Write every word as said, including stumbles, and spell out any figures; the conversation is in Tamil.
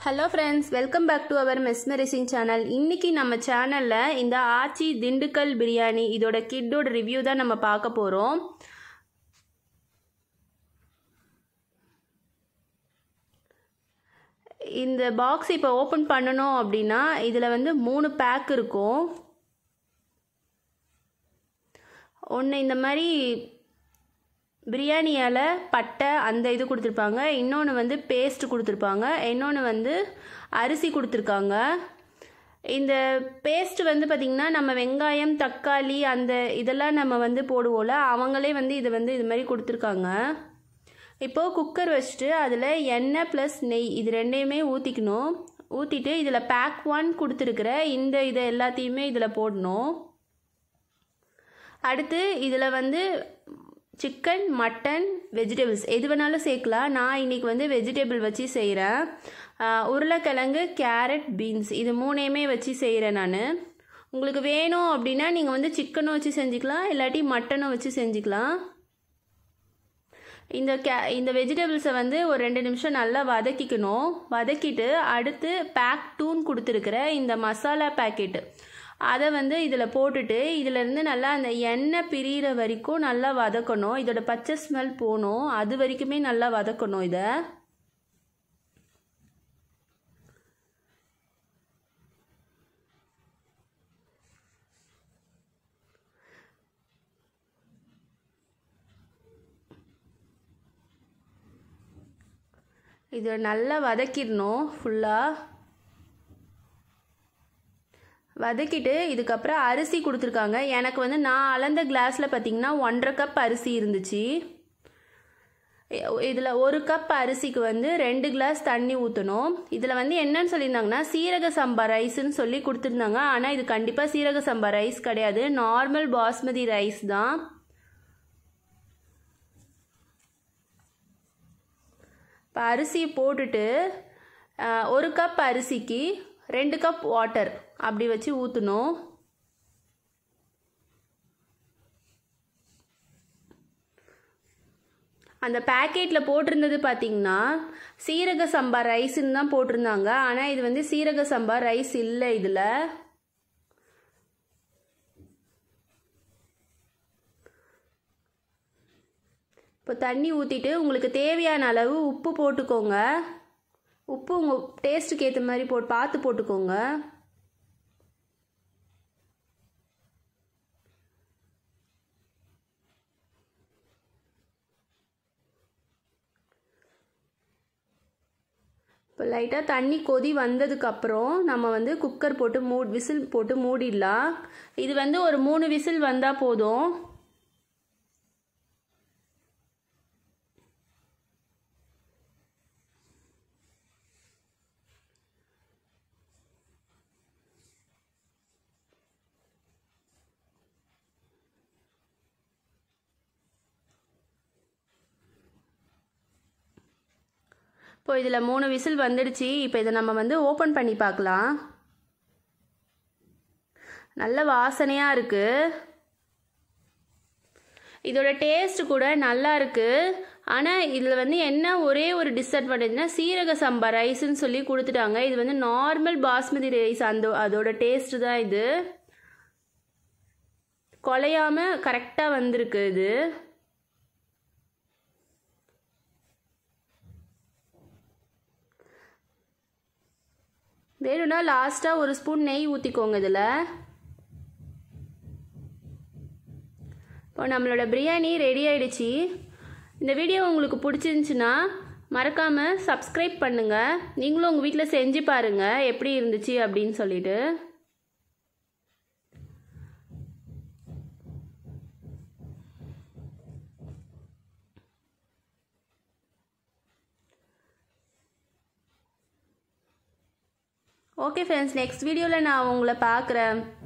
Hello friends, welcome back to our mesmerizing channel. இன்னைக்கு நம்ம சேனல்ல இந்த ஆச்சி dindugal பிரியாணி இதோட கிட்டோட ரிவ்யூ தான் நம்ம பார்க்க போறோம். இந்த பாக்ஸ் இப்போ ஓபன் பண்ணனும் அப்படினா இதுல வந்து மூணு பேக் இருக்கும். ஒன்னு இந்த மாதிரி பிரியாணியால பட்டை அந்த இது கொடுத்திருப்பாங்க, இன்னொன்னு வந்து பேஸ்ட் கொடுத்திருப்பாங்க, இன்னொன்னு வந்து அரிசி கொடுத்திருக்காங்க. இந்த பேஸ்ட் வந்து பாத்தீங்கன்னா நம்ம வெங்காயம் தக்காளி அந்த இதெல்லாம் நம்ம வந்து போடுவோல, அவங்களே வந்து இது வந்து இது மாதிரி கொடுத்திருக்காங்க. இப்போ குக்கர் வச்சிட்டு அதுல எண்ணெய் பிளஸ் நெய் இது ரெண்டையுமே ஊத்திக்கணும். ஊத்திட்டு இதுல பேக் ஒன் கொடுத்திருக்கிற இந்த இத எல்லாத்தையுமே இதுல போடணும். அடுத்து இதுல வந்து சிக்கன் மட்டன் வெஜிடபிள்ஸ் எது வேணாலும் சேர்க்கலாம். நான் இன்னைக்கு வந்து வெஜிடபிள் வச்சு செய்கிறேன். உருளைக்கிழங்கு கேரட் பீன்ஸ் இது மூணையுமே வச்சு செய்கிறேன் நான். உங்களுக்கு வேணும் அப்படின்னா நீங்கள் வந்து சிக்கனும் வச்சு செஞ்சுக்கலாம், இல்லாட்டி மட்டனும் வச்சு செஞ்சுக்கலாம். இந்த கே இந்த வெஜிடபிள்ஸை வந்து ஒரு ரெண்டு நிமிஷம் நல்லா வதக்கிக்கணும். வதக்கிட்டு அடுத்து பேக் டூன்னு கொடுத்துருக்குற இந்த மசாலா பேக்கெட்டு அதை வந்து இதில் போட்டுட்டு இதிலேருந்து நல்லா அந்த எண்ணெய் பிரிகிற வரைக்கும் நல்லா வதக்கணும். இதோட பச்சை ஸ்மெல் போகணும், அது வரைக்குமே நல்லா வதக்கணும். இதை இதை நல்லா வதக்கிடணும். ஃபுல்லாக வதக்கிட்டு இதுக்கப்புறம் அரிசி கொடுத்துருக்காங்க. எனக்கு வந்து நான் அளந்த கிளாஸில் பார்த்தீங்கன்னா ஒன்றரை கப் அரிசி இருந்துச்சு. இதில் ஒரு கப் அரிசிக்கு வந்து ரெண்டு கிளாஸ் தண்ணி ஊற்றணும். இதில் வந்து என்னன்னு சொல்லியிருந்தாங்கன்னா சீரக சம்பா ரைஸ்ன்னு சொல்லி கொடுத்துருந்தாங்க. ஆனால் இது கண்டிப்பாக சீரக சம்பா ரைஸ் கிடையாது, நார்மல் பாஸ்மதி ரைஸ் தான். இப்போ அரிசியை போட்டுட்டு ஒரு கப் அரிசிக்கு ரெண்டு கப் வாட்டர் அப்படி வச்சு ஊற்றணும். அந்த பேக்கெட்டில் போட்டிருந்தது பார்த்தீங்கன்னா சீரக சம்பா ரைஸ்ன்னு தான் போட்டிருந்தாங்க. ஆனால் இது வந்து சீரக சம்பா ரைஸ் இல்லை. இதில் இப்போ தண்ணி ஊற்றிட்டு உங்களுக்கு தேவையான அளவு உப்பு போட்டுக்கோங்க. உப்பு உங்கள் டேஸ்ட்டுக்கு ஏற்ற மாதிரி போட்டு பார்த்து போட்டுக்கோங்க. இப்போ லைட்டாக தண்ணி கொதி வந்ததுக்கப்புறம் நம்ம வந்து குக்கர் போட்டு மூ விசில் போட்டு மூடிடலாம். இது வந்து ஒரு மூணு விசில் வந்தால் போதும். இப்போ இதில் மூணு விசில் வந்துடுச்சு. இப்போ இதை நம்ம வந்து ஓப்பன் பண்ணி பார்க்கலாம். நல்ல வாசனையாக இருக்குது. இதோட டேஸ்ட் கூட நல்லா இருக்குது. ஆனால் இதில் வந்து என்ன ஒரே ஒரு டிஸ்அட்வான்டேஜ்னா சீரக சம்பா ரைஸ்ன்னு சொல்லி கொடுத்துட்டாங்க. இது வந்து நார்மல் பாஸ்மதி ரைஸ், அந்த அதோட டேஸ்ட் தான் இது. குலையாமல் கரெக்டாக வந்திருக்கு. இது வேணும்னா லாஸ்ட்டாக ஒரு ஸ்பூன் நெய் ஊற்றிக்கோங்க இதில். இப்போ நம்மளோட பிரியாணி ரெடி ஆயிடுச்சு. இந்த வீடியோ உங்களுக்கு பிடிச்சிருந்துச்சுன்னா மறக்காமல் சப்ஸ்கிரைப் பண்ணுங்கள். நீங்களும் உங்கள் வீட்டில் செஞ்சு பாருங்கள் எப்படி இருந்துச்சு அப்படின்னு சொல்லிட்டு. ஓகே ஃப்ரெண்ட்ஸ், நெக்ஸ்ட் வீடியோவில் நான் உங்களை பார்க்குறேன்.